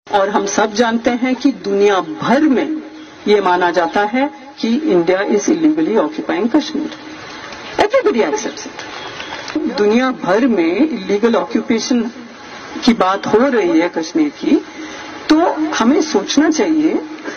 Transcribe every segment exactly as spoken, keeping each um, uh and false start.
और हम सब जानते हैं कि दुनिया भर में ये माना जाता है कि India is illegally occupying Kashmir. Everybody accepts it. दुनिया भर में इलीगल ऑक्यूपेशन की बात हो रही है कश्मीर की, तो हमें सोचना चाहिए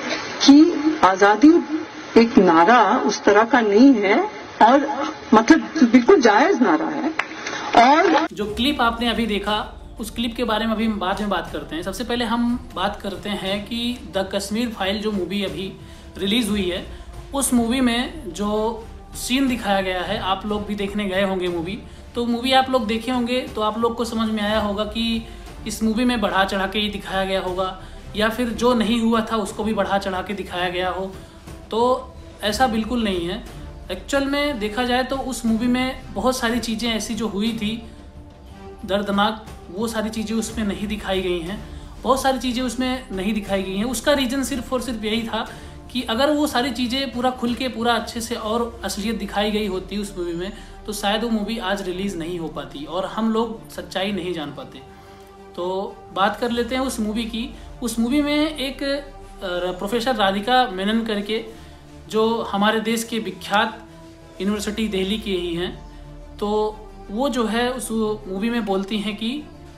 कि आजादी एक नारा उस तरह का नहीं है, और मतलब बिल्कुल जायज नारा है। और जो क्लिप आपने अभी देखा, उस क्लिप के बारे में अभी हम बाद में बात करते हैं। सबसे पहले हम बात करते हैं कि द कश्मीर फाइल जो मूवी अभी रिलीज हुई है, उस मूवी में जो सीन दिखाया गया है, आप लोग भी देखने गए होंगे मूवी, तो मूवी आप लोग देखे होंगे तो आप लोग को समझ में आया होगा कि इस मूवी में बढ़ा चढ़ा के ही दिखाया गया होगा, या फिर जो नहीं हुआ था उसको भी बढ़ा चढ़ा के दिखाया गया हो। तो ऐसा बिल्कुल नहीं है। एक्चुअल में देखा जाए तो उस मूवी में बहुत सारी चीज़ें ऐसी जो हुई थी दर्दनाक, वो सारी चीज़ें उसमें नहीं दिखाई गई हैं। बहुत सारी चीज़ें उसमें नहीं दिखाई गई हैं। उसका रीज़न सिर्फ और सिर्फ यही था कि अगर वो सारी चीज़ें पूरा खुल के पूरा अच्छे से और असलियत दिखाई गई होती उस मूवी में, तो शायद वो मूवी आज रिलीज़ नहीं हो पाती और हम लोग सच्चाई नहीं जान पाते। तो बात कर लेते हैं उस मूवी की। उस मूवी में एक प्रोफेसर राधिका मेनन करके, जो हमारे देश के विख्यात यूनिवर्सिटी दिल्ली के ही हैं, तो वो जो है उस मूवी में बोलती हैं कि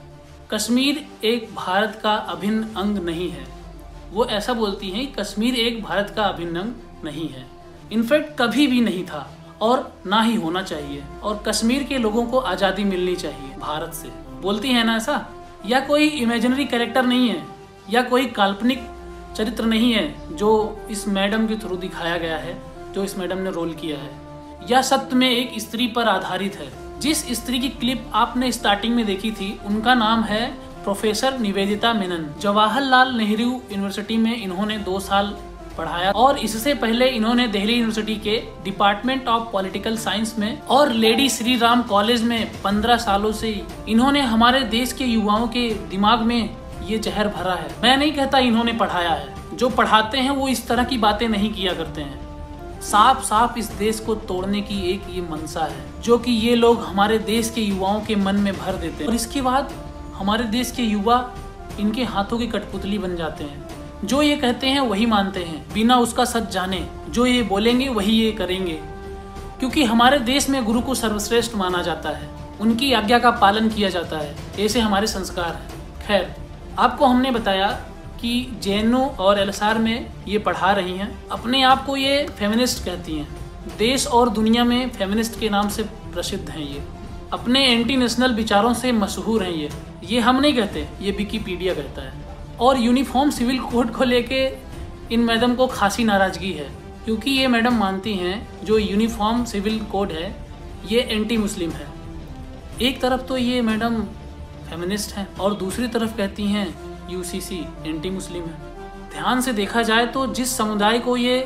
कश्मीर एक भारत का अभिन्न अंग नहीं है। वो ऐसा बोलती हैं कि कश्मीर एक भारत का अभिन्न अंग नहीं है, इनफैक्ट कभी भी नहीं था और ना ही होना चाहिए, और कश्मीर के लोगों को आज़ादी मिलनी चाहिए भारत से। बोलती है ना ऐसा? या कोई इमेजिनरी कैरेक्टर नहीं है, या कोई काल्पनिक चरित्र नहीं है जो इस मैडम के थ्रू दिखाया गया है, जो इस मैडम ने रोल किया है, या सत्य में एक स्त्री पर आधारित है। जिस स्त्री की क्लिप आपने स्टार्टिंग में देखी थी, उनका नाम है प्रोफेसर निवेदिता मेनन। जवाहरलाल नेहरू यूनिवर्सिटी में इन्होंने दो साल पढ़ाया, और इससे पहले इन्होंने दिल्ली यूनिवर्सिटी के डिपार्टमेंट ऑफ पॉलिटिकल साइंस में और लेडी श्री राम कॉलेज में पंद्रह सालों से इन्होंने हमारे देश के युवाओं के दिमाग में ये जहर भरा है। मैं नहीं कहता इन्होंने पढ़ाया है, जो पढ़ाते हैं वो इस तरह की बातें नहीं किया करते हैं। साफ साफ इस देश को तोड़ने की एक ये मनसा है, जो कि ये लोग हमारे देश के युवाओं के मन में भर देते हैं, और इसके बाद हमारे देश के युवा इनके हाथों की कठपुतली बन जाते हैं। जो ये कहते हैं वही मानते हैं, बिना उसका सच जाने। जो ये बोलेंगे वही ये करेंगे, क्योंकि हमारे देश में गुरु को सर्वश्रेष्ठ माना जाता है, उनकी आज्ञा का पालन किया जाता है, ऐसे हमारे संस्कार हैं। खैर, आपको हमने बताया कि जे एन यू और एल एस आर में ये पढ़ा रही हैं। अपने आप को ये फेमिनिस्ट कहती हैं, देश और दुनिया में फेमिनिस्ट के नाम से प्रसिद्ध हैं। ये अपने एंटी नेशनल विचारों से मशहूर हैं। ये ये हम नहीं कहते, ये विकिपीडिया कहता है। और यूनिफॉर्म सिविल कोड को लेके इन मैडम को खासी नाराजगी है, क्योंकि ये मैडम मानती हैं जो यूनिफॉर्म सिविल कोड है ये एंटी मुस्लिम है। एक तरफ तो ये मैडम फेमिनिस्ट हैं और दूसरी तरफ कहती हैं you see C anti Muslim है। ध्यान से देखा जाए तो जिस समुदाय को ये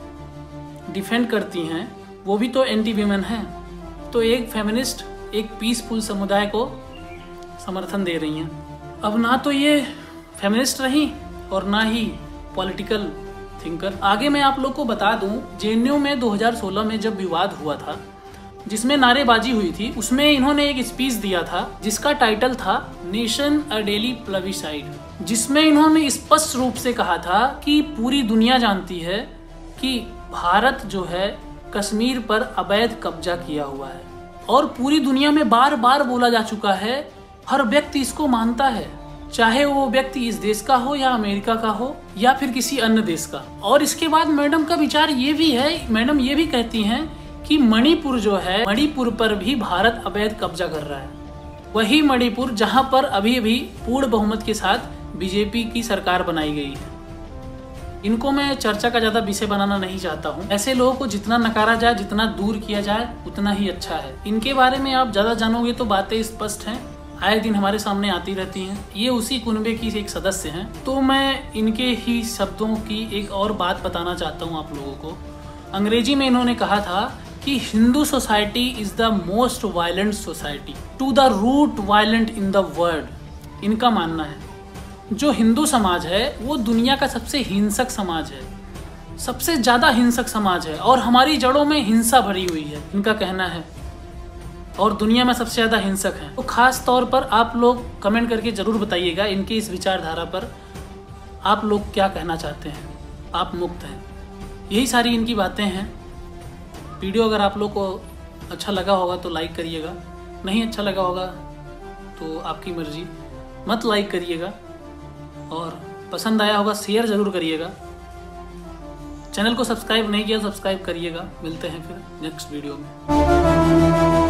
डिफेंड करती हैं वो भी तो एंटी वीमेन है। तो एक फेमिनिस्ट एक पीसफुल समुदाय को समर्थन दे रही हैं। अब ना तो ये फेमिनिस्ट रही और ना ही पॉलिटिकल थिंकर। आगे मैं आप लोग को बता दूं, जे एन यू में दो हज़ार सोलह में जब विवाद हुआ था, जिसमें नारेबाजी हुई थी, उसमें इन्होंने एक स्पीच दिया था जिसका टाइटल था नेशन अ डेली प्लेबिसाइड, जिसमें इन्होंने स्पष्ट रूप से कहा था कि पूरी दुनिया जानती है कि भारत जो है कश्मीर पर अवैध कब्जा किया हुआ है, और पूरी दुनिया में बार बार बोला जा चुका है, हर व्यक्ति इसको मानता है, चाहे वो व्यक्ति इस देश का हो या अमेरिका का हो या फिर किसी अन्य देश का। और इसके बाद मैडम का विचार ये भी है, मैडम ये भी कहती हैं कि मणिपुर जो है, मणिपुर पर भी भारत अवैध कब्जा कर रहा है। वही मणिपुर जहां पर अभी अभी पूर्ण बहुमत के साथ बी जे पी की सरकार बनाई गई है। इनको मैं चर्चा का ज्यादा विषय बनाना नहीं चाहता हूँ। ऐसे लोगों को जितना नकारा जाए, जितना दूर किया जाए, उतना ही अच्छा है। इनके बारे में आप ज्यादा जानोगे तो बातें स्पष्ट हैं, आए दिन हमारे सामने आती रहती हैं। ये उसी कुनबे की एक सदस्य हैं। तो मैं इनके ही शब्दों की एक और बात बताना चाहता हूँ आप लोगों को। अंग्रेजी में इन्होंने कहा था कि Hindu society is the most violent society to the root violent in the world. इनका मानना है जो हिंदू समाज है वो दुनिया का सबसे हिंसक समाज है, सबसे ज्यादा हिंसक समाज है, और हमारी जड़ों में हिंसा भरी हुई है, इनका कहना है, और दुनिया में सबसे ज्यादा हिंसक है। तो खास तौर पर आप लोग कमेंट करके जरूर बताइएगा इनकी इस विचारधारा पर आप लोग क्या कहना चाहते हैं, आप मुक्त हैं। यही सारी इनकी बातें हैं। वीडियो अगर आप लोग को अच्छा लगा होगा तो लाइक करिएगा, नहीं अच्छा लगा होगा तो आपकी मर्जी, मत लाइक करिएगा, और पसंद आया होगा शेयर ज़रूर करिएगा। चैनल को सब्सक्राइब नहीं किया सब्सक्राइब करिएगा। मिलते हैं फिर नेक्स्ट वीडियो में।